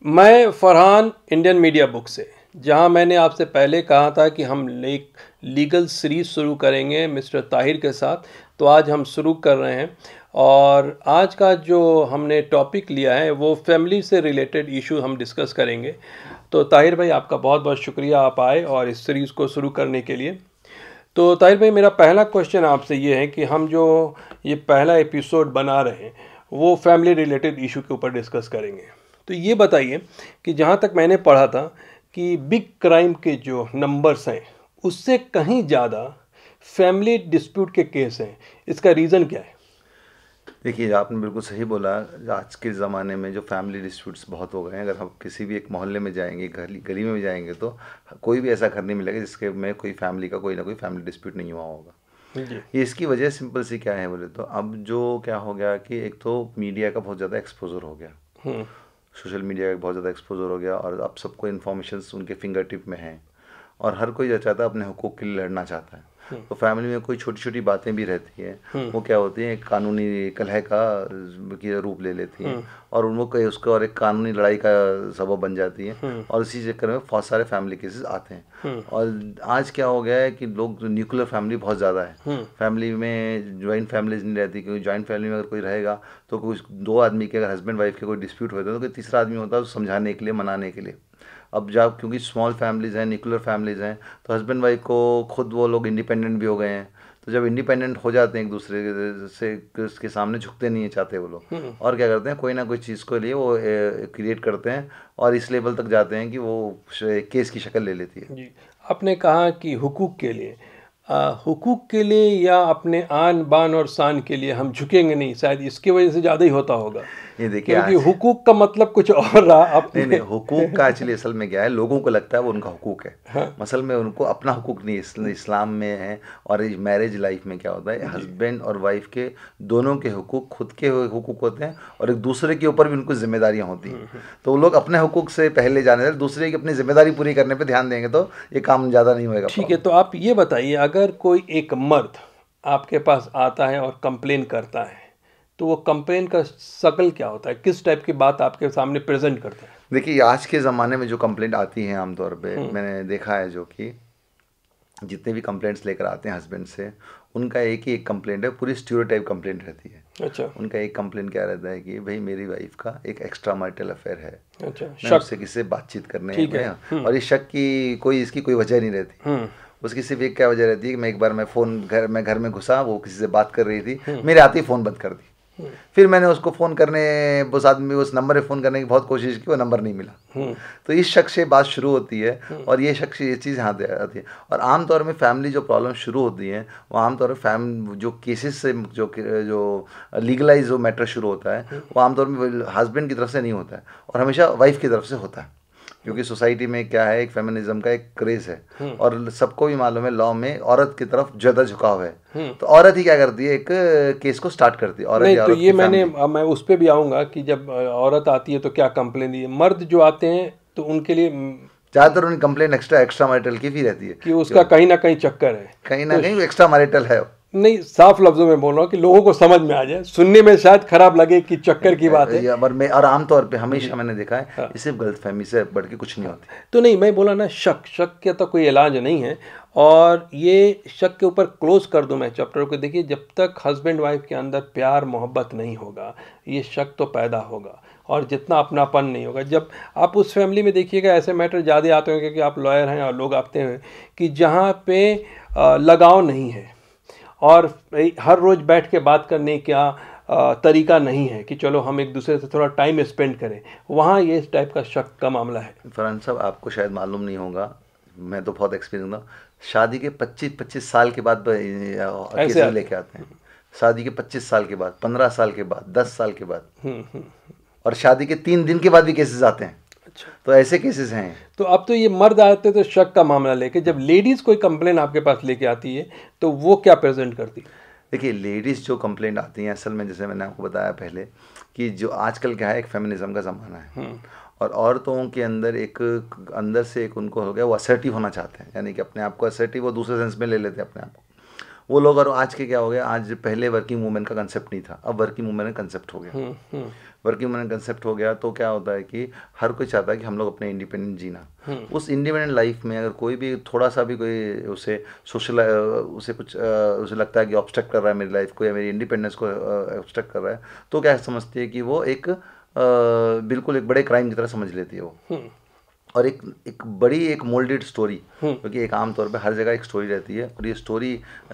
मैं Farhan Indian media book से, जहां मैंने आपसे पहले कहा था कि हम एक लीगल सीरीज शुरू करेंगे मिस्टर ताहिर के साथ, तो आज हम शुरू कर रहे हैं। और आज का जो हमने टॉपिक लिया है वो फैमिली से रिलेटेड इशू हम डिस्कस करेंगे। तो ताहिर भाई, आपका बहुत बहुत शुक्रिया, आप आए और इस सीरीज़ को शुरू करने के लिए। तो ताहिर भाई, मेरा पहला क्वेश्चन आपसे ये है कि हम जो ये पहला एपिसोड बना रहे हैं वो फैमिली रिलेटेड इशू के ऊपर डिस्कस करेंगे। तो ये बताइए कि जहाँ तक मैंने पढ़ा था कि बिग क्राइम के जो नंबर्स हैं उससे कहीं ज़्यादा फैमिली डिस्प्यूट के केस हैं। इसका रीज़न क्या है? देखिए, आपने बिल्कुल सही बोला। आज के ज़माने में जो फैमिली डिस्प्यूट्स बहुत हो गए हैं। अगर हम किसी भी एक मोहल्ले में जाएंगे, गली गली में भी जाएंगे, तो कोई भी ऐसा घर नहीं मिलेगा जिसके में कोई फैमिली का कोई ना कोई फैमिली डिस्प्यूट नहीं हुआ होगा। जी। ये इसकी वजह सिंपल सी क्या है बोले तो, अब जो क्या हो गया कि एक तो मीडिया का बहुत ज़्यादा एक्सपोजर हो गया, सोशल मीडिया का बहुत ज़्यादा एक्सपोजर हो गया, और अब सबको इन्फॉर्मेशन उनके फिंगर टिप में हैं, और हर कोई जो चाहता है अपने हुकूक के लिए लड़ना चाहता है। तो फैमिली में कोई छोटी छोटी बातें भी रहती हैं, वो क्या होती हैं, एक कानूनी कलह का की रूप ले लेती हैं, और उनको कई उसको और एक कानूनी लड़ाई का सबब बन जाती हैं, और इसी चक्कर में बहुत सारे फैमिली केसेस आते हैं। और आज क्या हो गया है कि लोग न्यूक्लियर फैमिली बहुत ज़्यादा है, फैमिली में जॉइंट फैमिलीज नहीं रहती, क्योंकि जॉइंट फैमिली में अगर कोई रहेगा तो कुछ दो आदमी के, अगर हस्बैंड वाइफ के कोई डिस्प्यूट होता है तो कोई तीसरा आदमी होता है समझाने के लिए, मनाने के लिए। अब जब क्योंकि स्मॉल फैमिलीज़ हैं, न्यूक्लियर फैमिलीज़ हैं, तो हस्बैंड वाइफ को खुद वो लोग इंडिपेंडेंट भी हो गए हैं। तो जब इंडिपेंडेंट हो जाते हैं, एक दूसरे से उसके सामने झुकते नहीं है चाहते वो लोग, और क्या करते हैं, कोई ना कोई चीज़ को लिए वो क्रिएट करते हैं, और इस लेवल तक जाते हैं कि वो केस की शक्ल ले लेती है। जी, आपने कहा कि हुकूक के लिए, हुकूक के लिए या अपने आन बान और शान के लिए हम झुकेंगे नहीं, शायद इसकी वजह से ज़्यादा ही होता होगा। ये देखिए, क्योंकि आज हुकूक का मतलब कुछ और रहा अपने। नहीं नहीं, हुकूक का एक्चुअली असल में क्या है, लोगों को लगता है वो उनका हुकूक है। हाँ। असल में उनको अपना हुकूक नहीं, इस्लाम में है। और मैरिज लाइफ में क्या होता है, हस्बैंड और वाइफ के दोनों के हुकूक, खुद के हुकूक होते हैं, और एक दूसरे के ऊपर भी उनको जिम्मेदारियां होती हैं। तो वो लोग अपने हुकूक से पहले जाने से दूसरे की अपनी जिम्मेदारी पूरी करने पर ध्यान देंगे तो ये काम ज़्यादा नहीं होएगा। ठीक है, तो आप ये बताइए, अगर कोई एक मर्द आपके पास आता है और कंप्लेन करता है, तो वो कंप्लेन का शक्ल क्या होता है? किस टाइप की बात आपके सामने प्रेजेंट करता है? देखिए, आज के ज़माने में जो कंप्लेंट आती हैं आमतौर पे, मैंने देखा है जो कि जितने भी कंप्लेंट्स लेकर आते हैं हस्बैंड से, उनका एक ही एक कंप्लेंट है, पूरी स्टीरियोटाइप कंप्लेंट रहती है। अच्छा। उनका एक कंप्लेंट क्या रहता है कि भाई मेरी वाइफ का एक एक्स्ट्रा मैरिटल अफेयर है, अच्छा, मैं उससे किसी से बातचीत करने ठीक है। में, और इस शक की कोई इसकी कोई वजह नहीं रहती। उसकी सिर्फ एक क्या वजह रहती है कि मैं एक बार मैं घर में घुसा, वो किसी से बात कर रही थी, मेरे आते ही फ़ोन बंद कर दी। फिर मैंने उसको फ़ोन करने, उस नंबर पे फ़ोन करने की बहुत कोशिश की, वो नंबर नहीं मिला। तो इस शक से बात शुरू होती है, और ये शक से ये चीज़ यहाँ आती है। और आमतौर में फैमिली जो प्रॉब्लम शुरू होती हैं, वो आमतौर पर जो केसेस से जो लीगलाइज जो मैटर शुरू होता है, वो आमतौर में हस्बैंड की तरफ से नहीं होता है, और हमेशा वाइफ की तरफ से होता है। क्योंकि सोसाइटी में क्या है, एक फेमिनिज्म का एक क्रेज़ है, और सबको भी मालूम है लॉ में औरत की तरफ ज़्यादा झुकाव है। तो औरत ही क्या करती है, एक केस को स्टार्ट करती है, औरत नहीं, या तो औरत ये की मैं उस पर भी आऊँगा कि जब औरत आती है तो क्या कंप्लेन दी है। मर्द जो आते हैं तो उनके लिए ज़्यादातर उनकी कंप्लेंट एक्स्ट्रा मैरिटल की भी रहती है, कि उसका कहीं ना कहीं चक्कर है, कहीं ना तो कहीं एक्स्ट्रा मैरिटल है। नहीं, साफ लफ्जों में बोल रहा हूँ कि लोगों को समझ में आ जाए, सुनने में शायद खराब लगे कि चक्कर की बात है। और आमतौर पे हमेशा मैंने देखा है, ये सिर्फ गलतफहमी से बढ़ के कुछ नहीं होती। तो नहीं, मैं बोला ना, शक का तो कोई इलाज नहीं है, और ये शक के ऊपर क्लोज कर दूं मैं चैप्टर को। देखिए, जब तक हस्बैंड वाइफ के अंदर प्यार मोहब्बत नहीं होगा, ये शक तो पैदा होगा, और जितना अपनापन नहीं होगा। जब आप उस फैमिली में देखिएगा, ऐसे मैटर ज़्यादा आते होंगे कि आप लॉयर हैं और लोग आते हैं कि जहाँ पे लगाव नहीं है, और हर रोज़ बैठ के बात करने का तरीका नहीं है कि चलो हम एक दूसरे से थोड़ा टाइम स्पेंड करें, वहाँ ये इस टाइप का शक का मामला है। फरहान साहब, आपको शायद मालूम नहीं होगा, मैं तो बहुत एक्सपीरियंस हूँ, शादी के 25 साल के बाद केसेस लेके आते हैं। शादी के 25 साल के बाद, 15 साल के बाद, 10 साल के बाद, और शादी के 3 दिन के बाद भी केसेस आते हैं। अच्छा, तो ऐसे केसेस हैं। तो अब तो ये मर्द आते तो शक का मामला लेके, जब लेडीज़ कोई कंप्लेन आपके पास लेके आती है तो वो क्या प्रेजेंट करती है? देखिए, लेडीज़ जो कंप्लेंट आती हैं, असल में जैसे मैंने आपको बताया पहले कि जो आजकल क्या है, एक फेमिनिज्म का ज़माना है, और औरतों के अंदर अंदर से एक उनको हो गया, वो असर्टिव होना चाहते हैं, यानी कि अपने आप को असर्टिव, वो दूसरे सेंस में ले लेते हैं अपने आप को। वो लोग। और आज के क्या हो गया, आज पहले वर्किंग वुमेन का कंसेप्ट नहीं था, अब वर्किंग वुमेन का कंसेप्ट हो गया। वर्किंग वुमेन कंसेप्ट हो गया तो क्या होता है कि हर कोई चाहता है कि हम लोग अपने इंडिपेंडेंट जीना। उस इंडिपेंडेंट लाइफ में अगर कोई भी थोड़ा सा भी कोई उसे सोशल उसे कुछ उसे लगता है कि ऑब्स्ट्रक्ट कर रहा है मेरी लाइफ को या मेरी इंडिपेंडेंस को ऑब्स्ट्रक्ट कर रहा है, तो क्या समझती है कि वो एक बिल्कुल एक बड़े क्राइम की तरह समझ लेती है वो। और एक बड़ी एक मोल्डेड स्टोरी, क्योंकि एक आम तौर पे हर जगह एक स्टोरी रहती है, और ये स्टोरी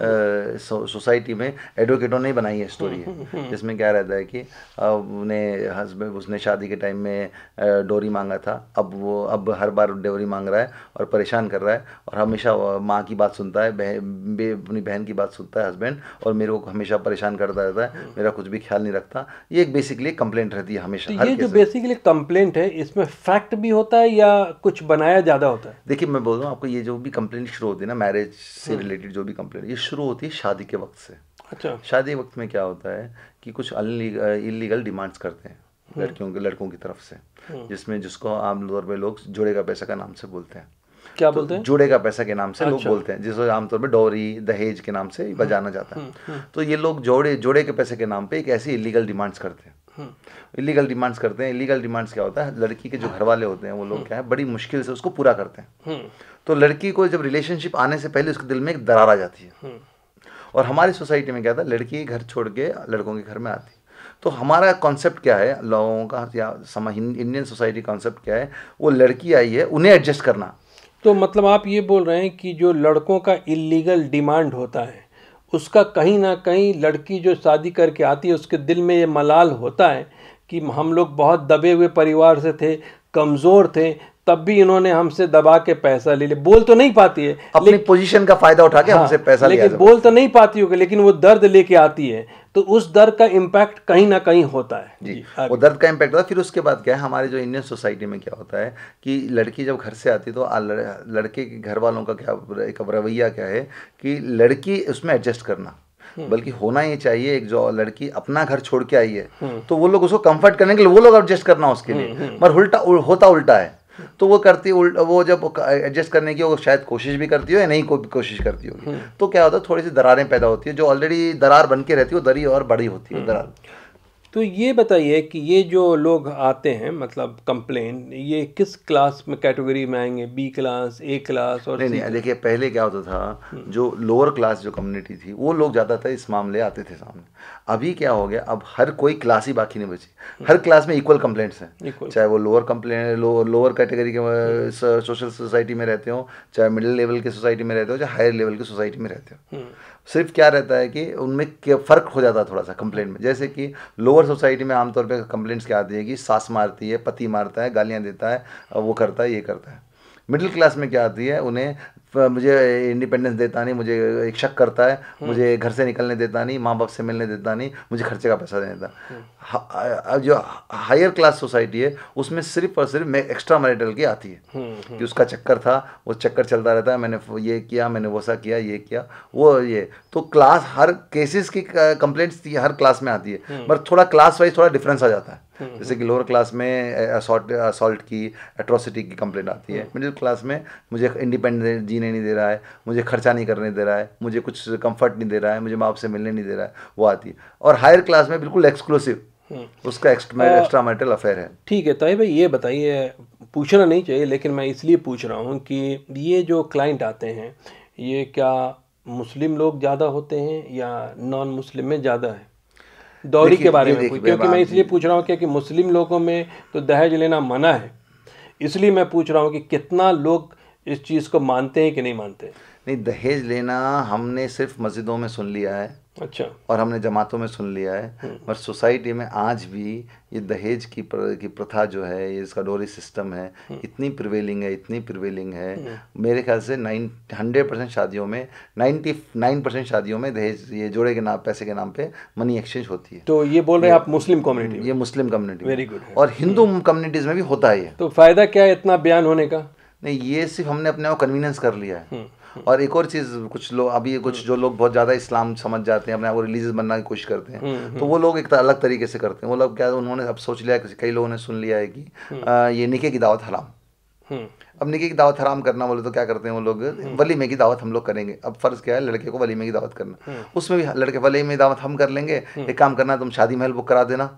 सोसाइटी में एडवोकेटों ने बनाई है स्टोरी है, जिसमें क्या रहता है कि उन्हें हस्बैंड उसने शादी के टाइम में डोरी मांगा था, अब हर बार डोरी मांग रहा है और परेशान कर रहा है, और हमेशा माँ की बात सुनता है, अपनी बहन की बात सुनता है हस्बैंड, और मेरे को हमेशा परेशान करता रहता है, मेरा कुछ भी ख्याल नहीं रखता। ये एक बेसिकली कंप्लेंट रहती है हमेशा। तो ये जो बेसिकली कंप्लेंट है, इसमें फैक्ट भी होता है या कुछ बनाया ज़्यादा होता है? देखिए मैं बोल रहा हूँ आपको, ये जो भी कंप्लेंट शुरू होती है ना, मैरिज से रिलेटेड जो भी कंप्लेंट, ये शुरू होती है शादी के वक्त से। अच्छा। शादी के वक्त में क्या होता है कि कुछ इलीगल डिमांड्स करते हैं लड़कों की तरफ से, जिसमें जिसको आमतौर पे लोग जोड़े का पैसा का नाम से बोलते हैं। क्या बोलते हैं? जोड़े का पैसा के नाम से लोग बोलते हैं, जिसको आमतौर पे डोरी दहेज के नाम से बजाना जाता है। तो ये लोग जोड़े के पैसे के नाम पे एक ऐसी इलीगल डिमांड्स करते हैं। इलीगल डिमांड्स करते हैं। इलीगल डिमांड्स क्या होता है, लड़की के जो घर वाले होते हैं वो लोग क्या है, बड़ी मुश्किल से उसको पूरा करते हैं। तो लड़की को जब रिलेशनशिप आने से पहले उसके दिल में एक दरार आ जाती है। और हमारी सोसाइटी में क्या था, लड़की घर छोड़ के लड़कों के घर में आती। तो हमारा कॉन्सेप्ट क्या है लोगों का, या इंडियन सोसाइटी कॉन्सेप्ट क्या है, वो लड़की आई है उन्हें एडजस्ट करना। तो मतलब आप ये बोल रहे हैं कि जो लड़कों का इलीगल डिमांड होता है, उसका कहीं ना कहीं लड़की जो शादी करके आती है उसके दिल में ये मलाल होता है कि हम लोग बहुत दबे हुए परिवार से थे, कमज़ोर थे, तब भी इन्होंने हमसे दबा के पैसा ले लिया। बोल तो नहीं पाती है, अपनी पोजीशन का फायदा उठा के हमसे पैसा लिया, लेकिन बोल तो नहीं पाती होगी, लेकिन वो दर्द लेके आती है, तो उस दर्द का इम्पैक्ट कहीं ना कहीं होता है। जी, वो दर्द का इम्पैक्ट होता है। फिर उसके बाद क्या है, हमारे जो इंडियन सोसाइटी में क्या होता है कि लड़की जब घर से आती है तो लड़के के घर वालों का क्या एक रवैया क्या है कि लड़की उसमें एडजस्ट करना, बल्कि होना ये चाहिए एक जो लड़की अपना घर छोड़ के आई है तो वो लोग उसको कंफर्ट करने के लिए वो लोग एडजस्ट करना उसके लिए, मगर होता उल्टा है। तो वो करती वो जब एडजस्ट करने की वो शायद कोशिश भी करती हो या नहीं कोशिश करती होगी, तो क्या होता है थोड़ी सी दरारें पैदा होती है, जो ऑलरेडी दरार बन के रहती है वो दरी और बड़ी होती है दरार। तो ये बताइए कि ये जो लोग आते हैं, मतलब कंप्लेन, ये किस क्लास में कैटेगरी में आएंगे? बी क्लास, ए क्लास और नहीं, देखिए पहले क्या होता था, जो लोअर क्लास जो कम्युनिटी थी वो लोग ज़्यादा था इस मामले आते थे सामने। अभी क्या हो गया, अब हर कोई क्लास ही बाकी नहीं बची, हर क्लास में इक्वल कंप्लेंट्स हैं, चाहे वो लोअर कैटेगरी के सोशल सोसाइटी में रहते हो, चाहे मिडिल लेवल के सोसाइटी में रहते हो, चाहे हायर लेवल की सोसाइटी में रहते हो। सिर्फ क्या रहता है कि उनमें फ़र्क हो जाता है थोड़ा सा कंप्लेंट में। जैसे कि लोअर सोसाइटी में आमतौर पे कंप्लेंट्स क्या आती है कि सास मारती है, पति मारता है, गालियाँ देता है, वो करता है, ये करता है। मिडिल क्लास में क्या आती है, उन्हें मुझे इंडिपेंडेंस देता नहीं, मुझे एक शक करता है, मुझे घर से निकलने देता नहीं, माँ बाप से मिलने देता नहीं, मुझे खर्चे का पैसा देता। जो हायर क्लास सोसाइटी है उसमें सिर्फ और सिर्फ एक्स्ट्रा मैरिटल की आती है कि उसका चक्कर था, वो चक्कर चलता रहता है, मैंने ये किया, मैंने वैसा किया, ये किया, वो ये। तो क्लास हर केसेस की कंप्लेंट्स हर क्लास में आती है, पर थोड़ा क्लास वाइज थोड़ा डिफरेंस आ जाता है। जैसे कि लोअर क्लास में असॉल्ट की, एट्रोसिटी की कंप्लेंट आती है, मिडिल क्लास में मुझे इंडिपेंडेंट जीने नहीं दे रहा है, मुझे खर्चा नहीं करने दे रहा है, मुझे कुछ कंफर्ट नहीं दे रहा है, मुझे माँ बाप से मिलने नहीं दे रहा है, वो आती है। और हायर क्लास में बिल्कुल एक्सक्लूसिव उसका एक्स्ट्रा मैरिटल अफेयर है। ठीक है ताहिर भाई, ये बताइए, पूछना नहीं चाहिए लेकिन मैं इसलिए पूछ रहा हूँ कि ये जो क्लाइंट आते हैं ये क्या मुस्लिम लोग ज़्यादा होते हैं या नॉन मुस्लिम में ज़्यादा है? दौरी के बारे में क्योंकि मैं इसलिए पूछ रहा हूँ क्योंकि मुस्लिम लोगों में तो दहेज लेना मना है, इसलिए मैं पूछ रहा हूँ कि कितना लोग इस चीज़ को मानते हैं कि नहीं मानते? नहीं, दहेज लेना हमने सिर्फ मस्जिदों में सुन लिया है, अच्छा, और हमने जमातों में सुन लिया है, पर सोसाइटी में आज भी ये दहेज की प्रथा जो है, ये इसका डोरी सिस्टम है, इतनी प्रिवेलिंग है, इतनी प्रिवेलिंग है। मेरे ख्याल से 100% शादियों में 99% शादियों में दहेज, ये जोड़े के नाम, पैसे के नाम पे मनी एक्सचेंज होती है। तो ये बोल रहे हैं आप मुस्लिम कम्युनिटी? ये मुस्लिम कम्युनिटी, वेरी गुड। और हिंदू कम्युनिटीज़ में भी होता है। तो फ़ायदा क्या है इतना बयान होने का? नहीं, ये सिर्फ हमने अपने को कन्वीनियंस कर लिया है। और एक और चीज़, कुछ लोग अभी कुछ जो लोग बहुत ज़्यादा इस्लाम समझ जाते हैं, अपने आप को रिलीजियस बनने की कोशिश करते हैं, तो वो लोग एक अलग तरीके से करते हैं। वो लोग क्या, उन्होंने अब सोच लिया, कई लोगों ने सुन लिया है कि ये निके की दावत हराम, अब निकी की दावत हराम करना बोले तो क्या करते हैं वो लोग, वलीमे की दावत हम लोग करेंगे। अब फर्ज क्या है, लड़के को वलीमे की दावत करना, उसमें भी लड़के वलीमे की दावत हम कर लेंगे, एक काम करना तुम शादी महल बुक करा देना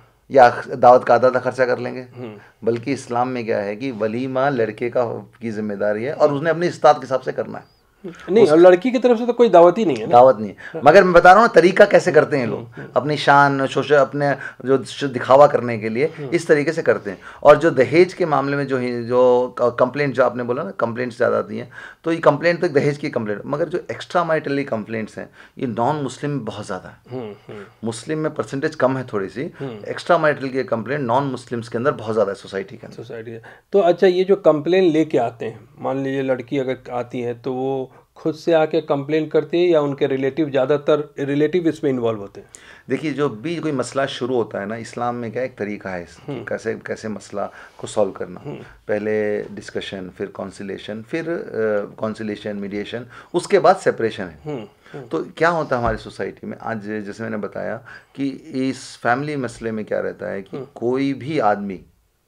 या दावत का आधा खर्चा कर लेंगे। बल्कि इस्लाम में क्या है कि वलीमा लड़के का की जिम्मेदारी है और उसने अपनी इस्तात के हिसाब से करना है। नहीं, और लड़की की तरफ से तो कोई दावत ही नहीं है ना। दावत नहीं है, मगर मैं बता रहा हूँ तरीका कैसे करते हैं लोग, अपनी शान सोशल अपने जो दिखावा करने के लिए इस तरीके से करते हैं। और जो दहेज के मामले में जो कंप्लेंट जो आपने बोला ना, कंप्लेंट्स ज़्यादा आती हैं, तो ये कंप्लेंट तो दहेज की कंप्लेंट, मगर जो एक्स्ट्रा मैरिटली कंप्लेंट्स हैं ये नॉन मुस्लिम में बहुत ज़्यादा है। मुस्लिम में परसेंटेज कम है थोड़ी सी, एक्स्ट्रा मैरिटल की कंप्लेंट नॉन मुस्लिम्स के अंदर बहुत ज़्यादा है सोसाइटी के अंदर। सोसाइटी तो अच्छा, ये जो कंप्लेन लेके आते हैं, मान लीजिए लड़की अगर आती है तो वो खुद से आके कंप्लेन करती है या उनके रिलेटिव, ज़्यादातर रिलेटिव इसमें इन्वॉल्व होते हैं? देखिए, जो भी कोई मसला शुरू होता है ना, इस्लाम में क्या एक तरीका है कि कैसे कैसे मसला को सॉल्व करना। पहले डिस्कशन, फिर कॉन्सिलेशन, फिर कॉन्सिलेशन मीडिएशन, उसके बाद सेपरेशन है। तो क्या होता है हमारी सोसाइटी में आज, जैसे मैंने बताया कि इस फैमिली मसले में क्या रहता है कि कोई भी आदमी,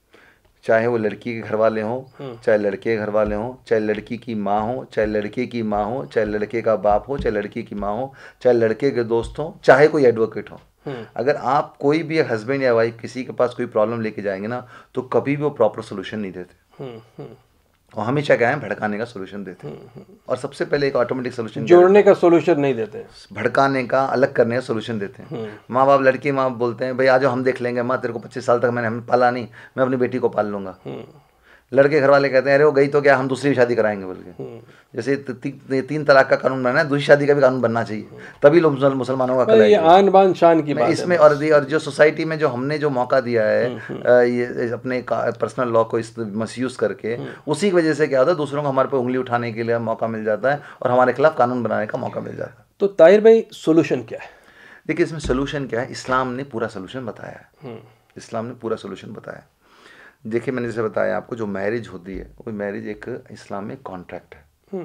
चाहे वो लड़की के घर वाले हों, चाहे लड़के के घर वाले हों, चाहे लड़की की माँ हो, चाहे लड़के की माँ हो, चाहे लड़के का बाप हो, चाहे लड़की की माँ हो, चाहे लड़के के दोस्त हों, चाहे कोई एडवोकेट हो, अगर आप कोई भी हस्बैंड या वाइफ किसी के पास कोई प्रॉब्लम लेके जाएंगे ना, तो कभी भी वो प्रॉपर सोल्यूशन नहीं देते, और हमेशा क्या है, भड़काने का सोल्यूशन देते हैं। और सबसे पहले एक ऑटोमेटिक सोल्यूशन, जोड़ने का सोल्यूशन नहीं देते, भड़काने का, अलग करने का सोल्यूशन देते हैं। माँ बाप, लड़की माँ बाप बोलते हैं भाई आ जाओ हम देख लेंगे, माँ तेरे को 25 साल तक मैंने हमें पाला नहीं, मैं अपनी बेटी को पाल लूंगा। लड़के घर वाले कहते हैं अरे वो गई तो क्या, हम दूसरी शादी कराएंगे बोल के। जैसे 3 तलाक का कानून बना है, दूसरी शादी का भी कानून बनना चाहिए, तभी लोग मुसलमानों का ये आन बान शान की बात है इसमें। और जो सोसाइटी में जो हमने जो मौका दिया है ये अपने पर्सनल लॉ को इस मिसयूज करके, उसी की वजह से क्या होता है, दूसरों को हमारे पे उंगली उठाने के लिए मौका मिल जाता है और हमारे खिलाफ कानून बनाने का मौका मिल जाता है। तो ताहिर भाई, सोल्यूशन क्या है? देखिए, इसमें सोल्यूशन क्या है, इस्लाम ने पूरा सोल्यूशन बताया है। इस्लाम ने पूरा सोल्यूशन बताया। देखिए, मैंने जैसे बताया आपको, जो मैरिज होती है वो मैरिज एक इस्लाम में कॉन्ट्रैक्ट है।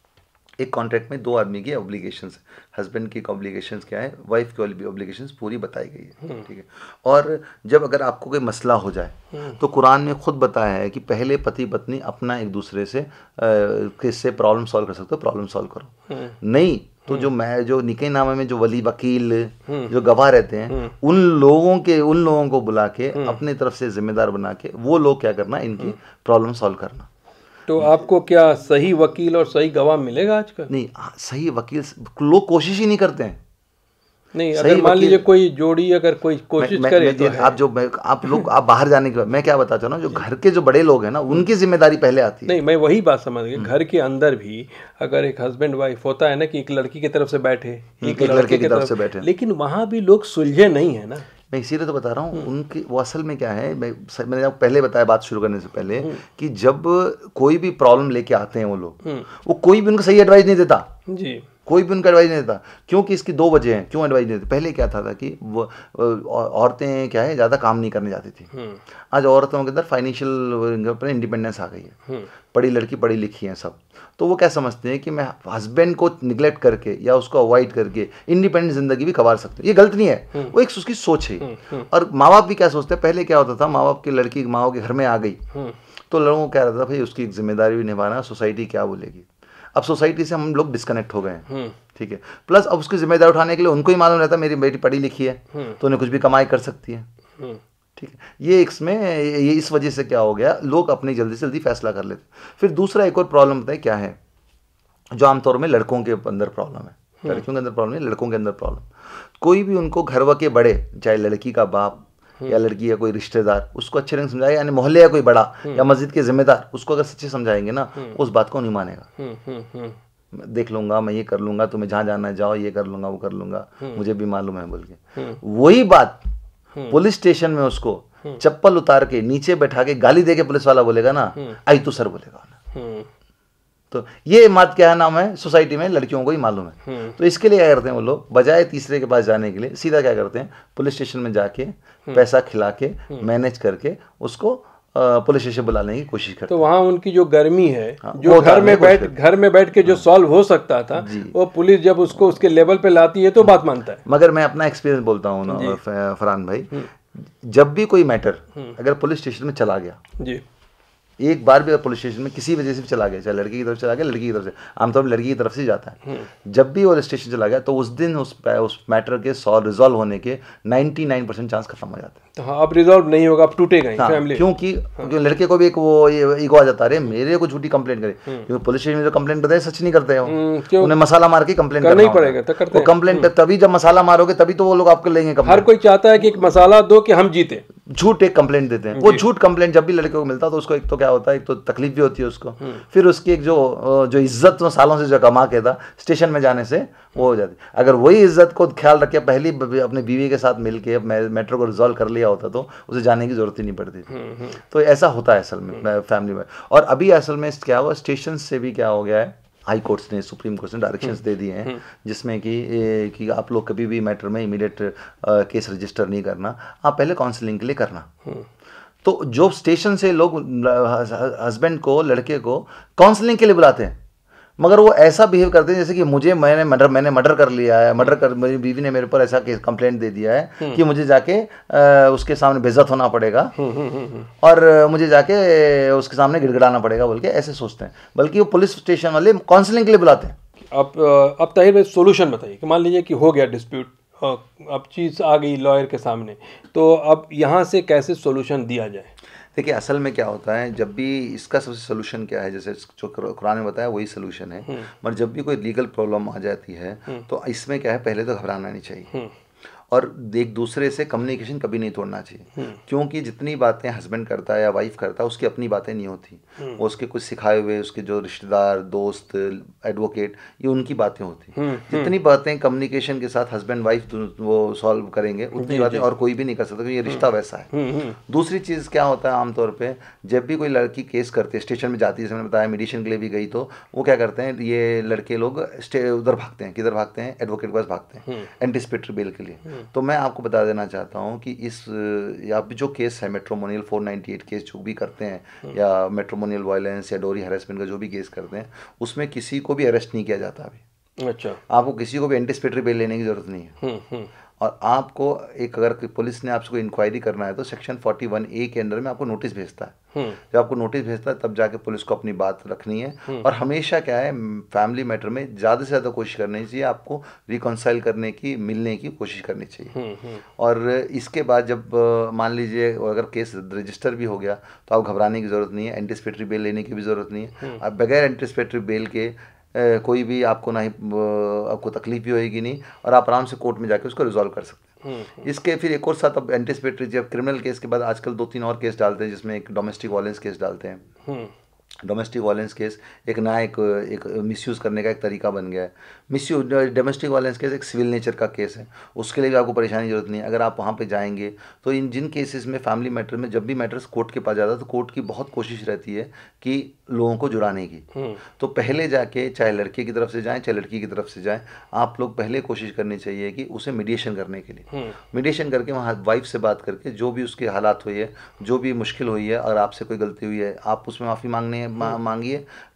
एक कॉन्ट्रैक्ट में 2 आदमी की ऑब्लिगेशंस है। हस्बैंड की ऑब्लिगेशंस क्या है, वाइफ की ऑब्लिगेशंस पूरी बताई गई है, ठीक है। और जब अगर आपको कोई मसला हो जाए तो कुरान ने खुद बताया है कि पहले पति पत्नी अपना एक दूसरे से किससे प्रॉब्लम सॉल्व कर सकते हो, प्रॉब्लम सॉल्व करो। नहीं तो जो निकाह नामा में जो वली वकील जो गवाह रहते हैं, उन लोगों को बुला के अपनी तरफ से जिम्मेदार बना के वो लोग क्या करना, इनकी प्रॉब्लम सॉल्व करना। तो आपको क्या सही वकील और सही गवाह मिलेगा आजकल? नहीं, सही वकील लोग कोशिश ही नहीं करते हैं। नहीं, अगर मान लीजिए कोई जोड़ी अगर कोई कोशिश करे तो आप बाहर जाने के बाद मैं क्या बताता हूँ ना, जो घर के जो बड़े लोग हैं ना, उनकी जिम्मेदारी पहले आती है। नहीं, मैं वही बात समझ गया। घर के अंदर भी अगर एक हस्बैंड वाइफ होता है ना, कि एक लड़की की तरफ से बैठे, एक लड़के की तरफ से बैठे, लेकिन वहां भी लोग सुलझे नहीं है ना। मैं इसीलिए तो बता रहा हूँ, उनकी वो असल में क्या है, मैंने आपको पहले बताया बात शुरू करने से पहले कि जब कोई भी प्रॉब्लम लेके आते हैं वो लोग, वो कोई भी उनको सही एडवाइस नहीं देता जी, कोई भी उनका एडवाइस नहीं देता। क्योंकि इसकी 2 वजह हैं क्यों एडवाइस नहीं देते। पहले क्या था कि वो औरतें क्या है, ज़्यादा काम नहीं करने जाती थी। आज औरतों के अंदर फाइनेंशियल इंडिपेंडेंस आ गई है, पढ़ी लड़की पढ़ी लिखी हैं सब, तो वो क्या समझते हैं कि मैं हस्बैंड को निगलेक्ट करके या उसको अवॉइड करके इंडिपेंडेंट जिंदगी भी कबार सकते हैं। ये गलत नहीं है, वो एक उसकी सोच है। और माँ बाप भी क्या सोचते हैं, पहले क्या होता था, माँ बाप की लड़की माँ के घर में आ गई तो लोगों को क्या रहता था, भाई उसकी जिम्मेदारी भी निभाना, सोसाइटी क्या बोलेगी। अब सोसाइटी से हम लोग डिस्कनेक्ट हो गए हैं, ठीक है। प्लस अब उसकी जिम्मेदारी उठाने के लिए उनको ही मालूम रहता है मेरी बेटी पढ़ी लिखी है तो उन्हें कुछ भी कमाई कर सकती है, ठीक है। ये इस वजह से क्या हो गया, लोग अपनी जल्दी से जल्दी फैसला कर लेते। फिर दूसरा एक और प्रॉब्लम बताए क्या है, जो आमतौर में लड़कों के अंदर प्रॉब्लम है, लड़कियों के अंदर प्रॉब्लम है, लड़कों के अंदर प्रॉब्लम। कोई भी उनको घर के बड़े, चाहे लड़की का बाप या लड़की या कोई रिश्तेदार, उसको अच्छे ढंग समझाए, यानी मोहल्ले या कोई बड़ा या मस्जिद के जिम्मेदार, उसको अगर सच्चे समझाएंगे ना, उस बात को नहीं मानेगा। देख लूंगा, मैं ये कर लूंगा, तुम्हें जहाँ जाना है जाओ, ये कर लूंगा, वो कर लूंगा, मुझे भी मालूम है बोल के। वही बात पुलिस स्टेशन में उसको चप्पल उतार के नीचे बैठा के गाली दे के पुलिस वाला बोलेगा ना, आई तो सर बोलेगा ना। तो ये बात क्या है, नाम है सोसाइटी में लड़कियों को ही मालूम है। तो इसके लिए क्या करते हैं वो लोग, बजाय तीसरे के पास जाने के लिए सीधा क्या करते हैं, पुलिस स्टेशन में जाके पैसा खिला के मैनेज करके उसको पुलिस स्टेशन बुलाने की कोशिश करते हैं। तो वहाँ उनकी जो गर्मी है, जो घर में बैठ के जो सॉल्व हो सकता था, वो पुलिस जब उसको उसके लेवल पे लाती है तो बात मानता है। मगर मैं अपना एक्सपीरियंस बोलता हूँ ना फरहान भाई, जब भी कोई मैटर अगर पुलिस स्टेशन में चला गया जी, एक बार भी पुलिस स्टेशन में किसी वजह से भी चला गया, चाहे लड़के की तरफ चला गया, लड़की की तरफ से, आमतौर पर लड़की की तरफ से जाता है, जब भी वो स्टेशन चला गया तो उस दिन उस मैटर के रिजॉल्व होने के 99% चांस खत्म हो जाते हैं। तो हाँ, अब रिजॉल्व नहीं होगा, अब टूटेगा ही फैमिली। क्योंकि लड़के को भी एक वो ईगो आ जाता है, अरे मेरे को झूठी कंप्लेंट करे, क्योंकि पुलिस स्टेशन में जो कंप्लेंट बताए सच नहीं करते हो, उन्हें मसाला मार के कंप्लेंट करना ही पड़ेगा, तो करते हैं कंप्लेंट। तभी जब मसाला मारोगे तभी तो वो लोग आपको लेंगे। हर कोई चाहता है कि एक मसाला दो कि हम जीते, झूठ एक कंप्लेंट देते हैं। वो झूठ कंप्लेंट जब भी लड़के को मिलता है तो उसको एक तो क्या होता है, एक तो तकलीफ भी होती है उसको, फिर उसकी एक जो इज्जत वो सालों से जो कमा के था स्टेशन में जाने से वो हो जाती। अगर वही इज्जत को ख्याल रख के पहली अपनी बीवी के साथ मिलके मैटर को रिजॉल्व कर लिया होता तो उसे जाने की जरूरत ही नहीं पड़ती थी। तो ऐसा होता है असल में फैमिली में। और अभी असल में क्या हुआ, स्टेशन से भी क्या हो गया है, हाई कोर्ट्स ने, सुप्रीम कोर्ट ने डायरेक्शंस दे दिए हैं जिसमें कि आप लोग कभी भी मैटर में इमीडिएट केस रजिस्टर नहीं करना, आप पहले काउंसलिंग के लिए करना। तो जो स्टेशन से लोग हस्बैंड को, लड़के को काउंसलिंग के लिए बुलाते हैं, मगर वो ऐसा बिहेव करते हैं जैसे कि मैंने मर्डर कर लिया है, मेरी बीवी ने मेरे पर ऐसा केस कंप्लेंट दे दिया है कि मुझे जाके उसके सामने बेइज्जत होना पड़ेगा और मुझे जाके उसके सामने गिड़गिड़ाना पड़ेगा बोल के ऐसे सोचते हैं, बल्कि वो पुलिस स्टेशन वाले काउंसलिंग के लिए बुलाते हैं। अब ताहिर भाई सोल्यूशन बताइए कि मान लीजिए कि हो गया डिस्प्यूट, अब चीज़ आ गई लॉयर के सामने, तो अब यहाँ से कैसे सोल्यूशन दिया जाए? देखिए असल में क्या होता है, जब भी इसका सबसे सोल्यूशन क्या है, जैसे जो कुरान में बताया वही सोल्यूशन है, मगर जब भी कोई लीगल प्रॉब्लम आ जाती है तो इसमें क्या है, पहले तो घबराना नहीं चाहिए और एक दूसरे से कम्युनिकेशन कभी नहीं तोड़ना चाहिए, क्योंकि जितनी बातें हस्बैंड करता है या वाइफ करता है उसकी अपनी बातें नहीं होती, वो उसके कुछ सिखाए हुए उसके जो रिश्तेदार, दोस्त, एडवोकेट, ये उनकी बातें होती। जितनी बातें कम्युनिकेशन के साथ हस्बैंड वाइफ वो सॉल्व करेंगे उतनी बातें और कोई भी नहीं कर सकता, क्योंकि ये रिश्ता वैसा है। दूसरी चीज़ क्या होता है, आमतौर पर जब भी कोई लड़की केस करती है, स्टेशन में जाती है, जैसे मैंने बताया मीडिएशन के लिए भी गई, तो वो क्या करते हैं, ये लड़के लोग उधर भागते हैं, किधर भागते हैं, एडवोकेट के पास भागते हैं एंटिसिपेटरी बेल के लिए। तो मैं आपको बता देना चाहता हूं कि इस या जो केस है मैट्रिमोनियल 498 केस जो भी करते हैं, या मैट्रिमोनियल वायलेंस या डोरी हैरेसमेंट का जो भी केस करते हैं, उसमें किसी को भी अरेस्ट नहीं किया जाता अभी। अच्छा, आपको किसी को भी एंटिसिपेटरी बेल लेने की जरूरत नहीं है। और आपको एक, अगर पुलिस ने आपसे कोई इंक्वायरी करना है तो सेक्शन 41A के अंदर में आपको नोटिस भेजता है। जब आपको नोटिस भेजता है तब जाके पुलिस को अपनी बात रखनी है। और हमेशा क्या है, फैमिली मैटर में ज़्यादा से ज़्यादा कोशिश करनी चाहिए, आपको रिकॉन्साइल करने की, मिलने की कोशिश करनी चाहिए। और इसके बाद जब मान लीजिए अगर केस रजिस्टर भी हो गया तो आप घबराने की ज़रूरत नहीं है, एंटिसिपेटरी बेल लेने की भी ज़रूरत नहीं है। आप बगैर एंटिसिपेटरी बेल के कोई भी आपको नहीं, आपको तकलीफ भी होएगी नहीं, और आप आराम से कोर्ट में जाके उसको रिजॉल्व कर सकते हैं। इसके फिर एक और साथ अब एंटिसिपेटरी, जब क्रिमिनल केस के बाद आजकल 2-3 और केस डालते हैं, जिसमें एक डोमेस्टिक वायलेंस केस डालते हैं। डोमेस्टिक वायलेंस केस एक नया एक मिसयूज़ करने का एक तरीका बन गया है। डोमेस्टिक वायलेंस केस एक सिविल नेचर का केस है, उसके लिए भी आपको परेशानी की जरूरत नहीं है। अगर आप वहाँ पे जाएंगे तो जिन केसेस में फैमिली मैटर में जब भी मैटर्स कोर्ट के पास जाता है तो कोर्ट की बहुत कोशिश रहती है कि लोगों को जुड़ाने की। तो पहले जाके, चाहे लड़के की तरफ से जाएँ चाहे लड़की की तरफ से जाएँ, आप लोग पहले कोशिश करनी चाहिए कि उसे मीडिएशन करने के लिए, मीडिएशन करके वहाँ वाइफ से बात करके जो भी उसके हालात हुई है, जो भी मुश्किल हुई है, अगर आपसे कोई गलती हुई है आप उसमें माफ़ी मांगिए,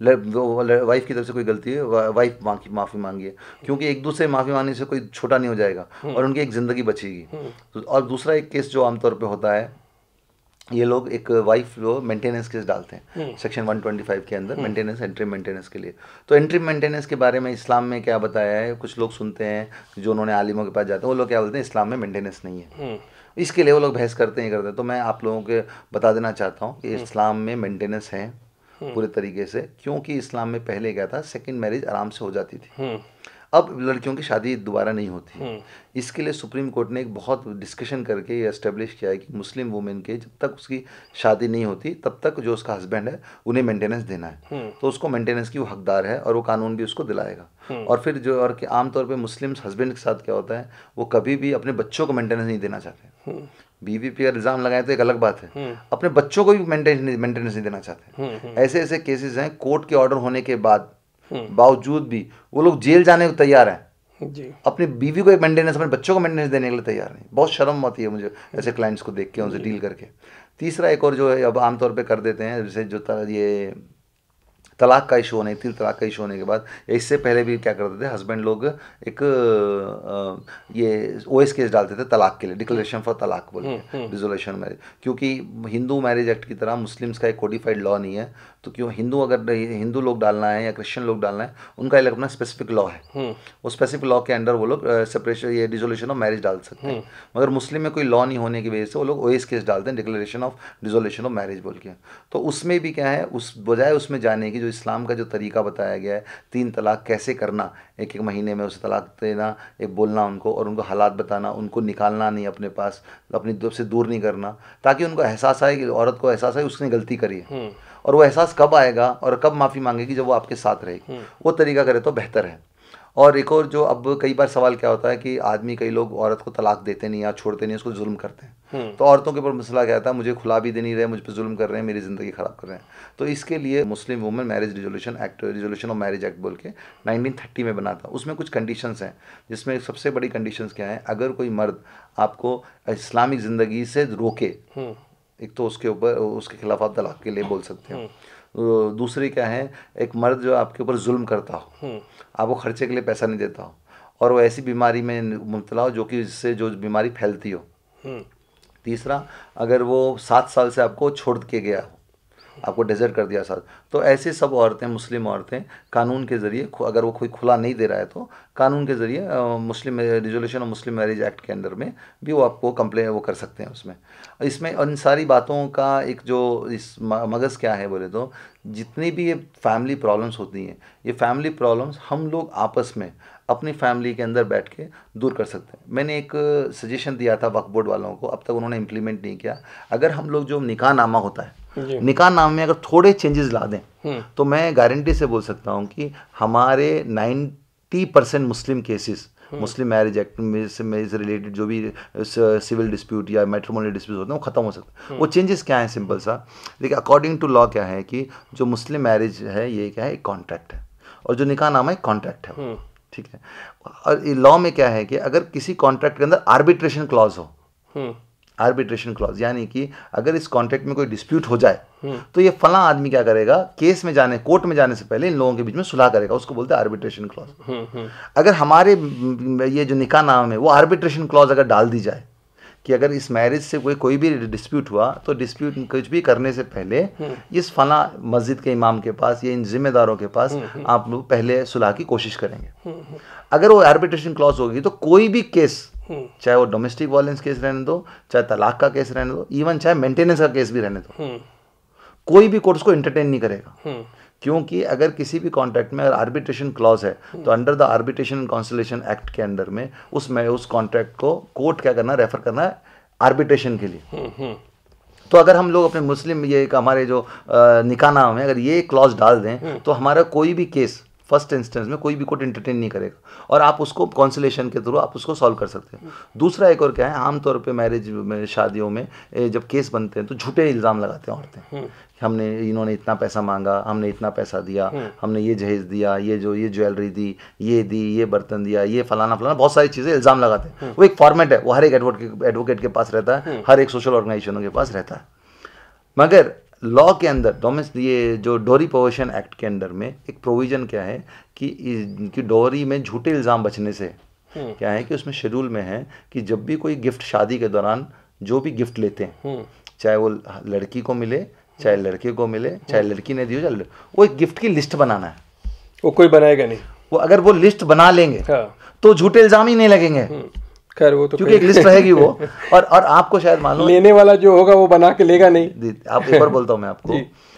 वाइफ की तरफ से कोई गलती है वाइफ माफ़ी मांगिए, क्योंकि एक दूसरे माफ़ी मांगने से कोई छोटा नहीं हो जाएगा और उनकी एक ज़िंदगी बचेगी। और दूसरा एक केस जो आमतौर पे होता है, ये लोग एक वाइफ जो मेंटेनेंस केस डालते हैं सेक्शन 125 के अंदर, मेंटेनेंस, एंट्री मेंटेनेंस के लिए। तो एंट्री मेंटेनेंस के बारे में इस्लाम में क्या बताया है, कुछ लोग सुनते हैं जो उन्होंने आलिमों के पास जाते हैं, वो लोग क्या बोलते हैं, इस्लाम में मेंटेनेंस नहीं है, इसके लिए वो लोग बहस करते हैं। तो मैं आप लोगों के बता देना चाहता हूँ कि इस्लाम में मेंटेनेंस है पूरे तरीके से, क्योंकि इस्लाम में पहले क्या था, सेकंड मैरिज आराम से हो जाती थी, अब लड़कियों की शादी दोबारा नहीं होती। इसके लिए सुप्रीम कोर्ट ने एक बहुत डिस्कशन करके ये एस्टेब्लिश किया है कि मुस्लिम वुमेन के जब तक उसकी शादी नहीं होती तब तक जो उसका हस्बैंड है उन्हें मेंटेनेंस देना है, तो उसको मेंटेनेंस की वो हकदार है और वो कानून भी उसको दिलाएगा। और फिर जो और आमतौर पे मुस्लिम हस्बैंड के साथ क्या होता है, वो कभी भी अपने बच्चों को मेंटेनेंस नहीं देना चाहते। बीवी पे इल्ज़ाम लगाए तो एक अलग बात है, अपने बच्चों को भी मेंटेनेंस नहीं देना चाहते। ऐसे ऐसे केसेस हैं, कोर्ट के ऑर्डर होने के बावजूद भी वो लोग जेल जाने को तैयार हैं जी, अपनी बीवी को एक मेंटेनेंस, अपने बच्चों को मेंटेनेंस देने के लिए तैयार नहीं। बहुत शर्म होती है मुझे ऐसे क्लाइंट्स को देख के, उनसे डील करके। तीसरा एक और जो है अब आमतौर पे कर देते हैं, जैसे जो ये तलाक का इशू होने, 3 तलाक का इशू होने के बाद, इससे पहले भी क्या करते थे हस्बैंड लोग, एक ये ओएस केस डालते थे तलाक के लिए, डिक्लेरेशन फॉर तलाक बोल के, डिसोल्यूशन मैरिज। क्योंकि हिंदू मैरिज एक्ट की तरह मुस्लिम्स का एक कोडिफाइड लॉ नहीं है, तो क्यों हिंदू लोग डालना है या क्रिश्चियन लोग डालना है, उनका एक अपना स्पेसिफिक लॉ है, उस स्पेसिफिक लॉ के अंडर वो लोग सेपरेशन, ये डिसोल्यूशन ऑफ मैरिज डाल सकते हैं। मगर मुस्लिम में कोई लॉ नहीं होने की वजह से वो लोग ओएस केस डालते हैं, declaration of dissolution of marriage बोल के। तो उसमें भी क्या है, उस बजाय उसमें जाने की जो इस्लाम का जो तरीका बताया गया है, 3 तलाक कैसे करना, एक महीने में उसे तलाक देना, एक बोलना उनको और उनको हालात बताना, उनको निकालना नहीं अपने पास, अपनी तरफ से दूर नहीं करना, ताकि उनको एहसास आए कि औरत को एहसास आए उसने गलती करी है, और वो एहसास कब आएगा और कब माफ़ी मांगेगी, जब वो आपके साथ रहेगी, वो तरीका करे तो बेहतर है। और एक और जो अब कई बार सवाल क्या होता है कि आदमी, कई लोग औरत को तलाक देते नहीं या छोड़ते नहीं, उसको जुल्म करते हैं, तो औरतों के ऊपर मसला क्या आता है, मुझे खुला भी दे नहीं रहे, मुझ पर जुल्म कर रहे हैं, मेरी ज़िंदगी ख़राब कर रहे हैं। तो इसके लिए Muslim women marriage resolution act, resolution of marriage act बोल के 1930 में बना था। उसमें कुछ कंडीशंस हैं, जिसमें सबसे बड़ी कंडीशंस क्या है, अगर कोई मर्द आपको इस्लामिक ज़िंदगी से रोके, एक तो उसके ऊपर, उसके खिलाफ आप तलाक के लिए बोल सकते हो। दूसरी क्या है, एक मर्द जो आपके ऊपर जुल्म करता हो, आपको खर्चे के लिए पैसा नहीं देता हो, और वो ऐसी बीमारी में मुब्तला हो जो कि जिससे जो बीमारी फैलती हो। तीसरा, अगर वो 7 साल से आपको छोड़ के गया हो, आपको डेजर्ट कर दिया साथ, तो ऐसे सब औरतें, मुस्लिम औरतें कानून के ज़रिए, अगर वो कोई खुला नहीं दे रहा है तो कानून के ज़रिए Muslim resolution of Muslim marriage act के अंडर में भी वो आपको कंप्लेन वो कर सकते हैं। उसमें इसमें उन सारी बातों का एक जो इस मगज़ क्या है बोले तो, जितनी भी ये फैमिली प्रॉब्लम्स होती हैं, ये फैमिली प्रॉब्लम्स हम लोग आपस में अपनी फैमिली के अंदर बैठ के दूर कर सकते हैं। मैंने एक सजेशन दिया था वक्फ बोर्ड वालों को, अब तक उन्होंने इम्प्लीमेंट नहीं किया। अगर हम लोग जो निकाह नामा होता है, निकाह नामे में अगर थोड़े चेंजेस ला दें, तो मैं गारंटी से बोल सकता हूँ कि हमारे 90% Muslim cases, Muslim marriage act में से रिलेटेड जो भी सिविल डिस्प्यूट या मैट्रिमोनियल डिस्प्यूट होते हैं, वो ख़त्म हो सकते हैं। वो चेंजेस क्या है, सिंपल सा देखिए, अकॉर्डिंग टू लॉ क्या है कि जो मुस्लिम मैरिज है ये क्या है, एक कॉन्ट्रैक्ट है, और जो निकाह नामा एक कॉन्ट्रैक्ट है, ठीक है। और लॉ में क्या है कि अगर किसी कॉन्ट्रैक्ट के अंदर आर्बिट्रेशन क्लॉज हो, आर्बिट्रेशन क्लॉज यानी कि अगर इस कॉन्ट्रैक्ट में कोई डिस्प्यूट हो जाए, तो ये फला आदमी क्या करेगा, केस में जाने, कोर्ट में जाने से पहले इन लोगों के बीच में सुलह करेगा, उसको बोलते हैं आर्बिट्रेशन क्लॉज। अगर हमारे ये जो निकाह नाम है वो आर्बिट्रेशन क्लॉज अगर डाल दी जाए कि अगर इस मैरिज से कोई भी डिस्प्यूट हुआ, तो डिस्प्यूट कुछ भी करने से पहले इस फला मस्जिद के इमाम के पास या इन जिम्मेदारों के पास आप लोग पहले सुलह की कोशिश करेंगे। अगर वो आर्बिट्रेशन क्लॉज होगी तो कोई भी केस, चाहे वो डोमेस्टिक वायलेंस केस रहने दो, चाहे तलाक का केस रहने दो, इवन चाहे मेंटेनेंस का केस भी रहने दो, कोई भी कोर्ट उसको एंटरटेन नहीं करेगा। क्योंकि अगर किसी भी कॉन्ट्रैक्ट में अगर आर्बिट्रेशन क्लॉज है, तो under the arbitration and conciliation act के अंडर में उस कॉन्ट्रैक्ट को कोर्ट क्या करना, रेफर करना है आर्बिट्रेशन के लिए। तो अगर हम लोग अपने मुस्लिम ये हमारे जो निकाह नामा में अगर ये क्लॉज डाल दें, तो हमारा कोई भी केस फर्स्ट इंस्टेंस में कोई भी कोर्ट एंटरटेन नहीं करेगा, और आप उसको कॉन्सिलेशन के थ्रू आप उसको सॉल्व कर सकते हैं। दूसरा एक और क्या है, आमतौर पे मैरिज में, शादियों में जब केस बनते हैं तो झूठे इल्ज़ाम लगाते हैं औरतें, हमने, इन्होंने इतना पैसा मांगा, हमने इतना पैसा दिया, हमने ये जहेज दिया, ये ज्वेलरी दी, ये बर्तन दिया, ये फलाना फलाना, बहुत सारी चीज़ें इल्ज़ाम लगाते हैं। वो एक फॉर्मेट है, वो हर एक एडवोकेट के पास रहता है, हर एक सोशल ऑर्गेनाइजेशनों के पास रहता है। मगर लॉ के अंदर ये जो डोरी प्रोविजन एक्ट के अंदर में एक प्रोविज़न क्या है कि डोरी में झूठे इल्ज़ाम बचने से क्या है कि उसमें शेड्यूल में है कि जब भी कोई गिफ्ट, शादी के दौरान जो भी गिफ्ट लेते हैं, चाहे वो लड़की को मिले, चाहे लड़के को मिले, चाहे लड़की ने दी हो, वो एक गिफ्ट की लिस्ट बनाना है। वो कोई बनाएगा नहीं, वो अगर वो लिस्ट बना लेंगे तो झूठे इल्ज़ाम ही नहीं लगेंगे, खैर वो तो क्योंकि एक लिस्ट रहेगी वो। और आपको शायद मालूम, लेने वाला जो होगा वो बना के लेगा नहीं। आप एक बार बोलता हूँ मैं आपको,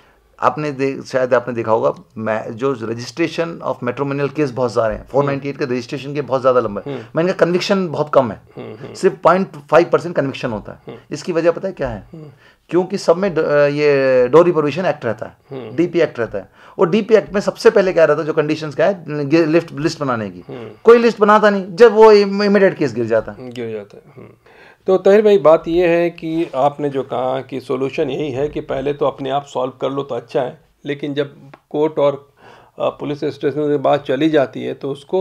शायद आपने देखा होगा, जो रजिस्ट्रेशन ऑफ मैट्रिमोनियल केस बहुत सारे हैं, 498 के रजिस्ट्रेशन के बहुत ज़्यादा लंबा है, मैं इनका कन्विक्शन बहुत कम है, सिर्फ 0.5% कन्विक्शन होता है। इसकी वजह पता है क्या है? क्योंकि सब में ये डोरी प्रोविजन एक्ट रहता है, डीपी एक्ट रहता है, और डीपी एक्ट में सबसे पहले क्या रहता है, जो कंडीशंस क्या है, लिस्ट बनाने की, कोई लिस्ट बनाता नहीं, जब वो इमीडिएट केस गिर जाता है। तो ताहिर भाई, बात ये है कि आपने जो कहा कि सोल्यूशन यही है कि पहले तो अपने आप सॉल्व कर लो तो अच्छा है, लेकिन जब कोर्ट और पुलिस स्टेशन से बात चली जाती है तो उसको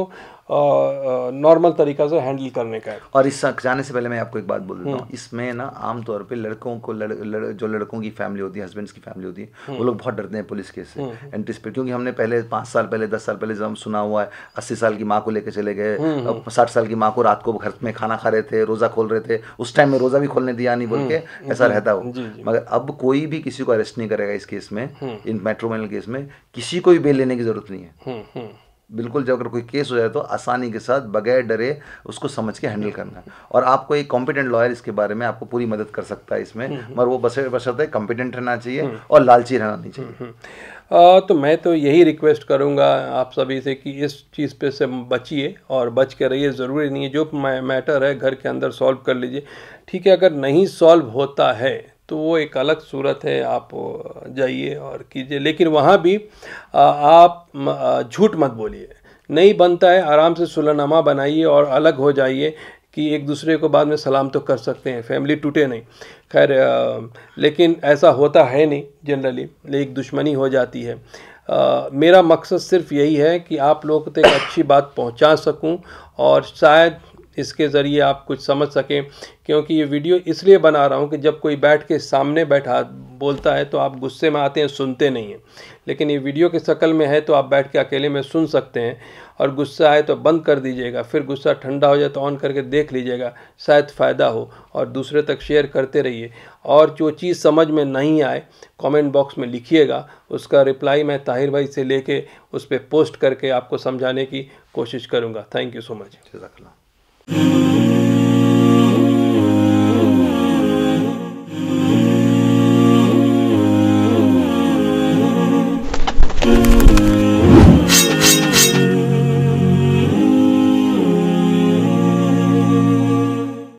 नॉर्मल तरीक़ा से हैंडल करने का है। और इस जाने से पहले मैं आपको एक बात बोल देता हूँ, इसमें ना आमतौर पे लड़कों को जो लड़कों की फैमिली होती है, हस्बैंड्स की फैमिली होती है, वो लोग बहुत डरते हैं पुलिस केस से, एंटिसिपेट, क्योंकि हमने पहले 5 साल पहले 10 साल पहले जब हम सुना हुआ है 80 साल की माँ को लेकर चले गए, 60 साल की माँ को रात को घर में खाना खा रहे थे, रोज़ा खोल रहे थे, उस टाइम में रोज़ा भी खोलने दिया नहीं बोल के ऐसा रहता हो। मगर अब कोई भी किसी को अरेस्ट नहीं करेगा इस केस में, इन मैट्रिमोनियल केस में किसी को भी बेल लेने की जरूरत नहीं है। बिल्कुल, जब अगर कोई केस हो जाए तो आसानी के साथ बगैर डरे उसको समझ के हैंडल करना है, और आपको एक कॉम्पिटेंट लॉयर इसके बारे में आपको पूरी मदद कर सकता है इसमें, मगर वो बशर्ते कॉम्पिटेंट रहना चाहिए और लालची रहना नहीं चाहिए। तो मैं तो यही रिक्वेस्ट करूंगा आप सभी से कि इस चीज़ पे से बचिए और बच के रहिए। ज़रूरी नहीं है, जो मैटर है घर के अंदर सॉल्व कर लीजिए, ठीक है। अगर नहीं सॉल्व होता है तो वो एक अलग सूरत है, आप जाइए और कीजिए, लेकिन वहाँ भी आप झूठ मत बोलिए। नहीं बनता है, आराम से सुलहनामा बनाइए और अलग हो जाइए कि एक दूसरे को बाद में सलाम तो कर सकते हैं, फैमिली टूटे नहीं। खैर, लेकिन ऐसा होता है नहीं जनरली, एक दुश्मनी हो जाती है। मेरा मकसद सिर्फ यही है कि आप लोगों तक अच्छी बात पहुंचा सकूं और शायद इसके ज़रिए आप कुछ समझ सकें, क्योंकि ये वीडियो इसलिए बना रहा हूँ कि जब कोई बैठ के सामने बैठा बोलता है तो आप गुस्से में आते हैं, सुनते नहीं हैं, लेकिन ये वीडियो की शक्ल में है तो आप बैठ के अकेले में सुन सकते हैं। और गुस्सा आए तो बंद कर दीजिएगा, फिर गुस्सा ठंडा हो जाए तो ऑन करके देख लीजिएगा, शायद फ़ायदा हो, और दूसरे तक शेयर करते रहिए। और जो चीज़ समझ में नहीं आए कमेंट बॉक्स में लिखिएगा, उसका रिप्लाई मैं ताहिर भाई से लेके उस पर पोस्ट करके आपको समझाने की कोशिश करूँगा। Thank you so much. जज़ाकल्लाह।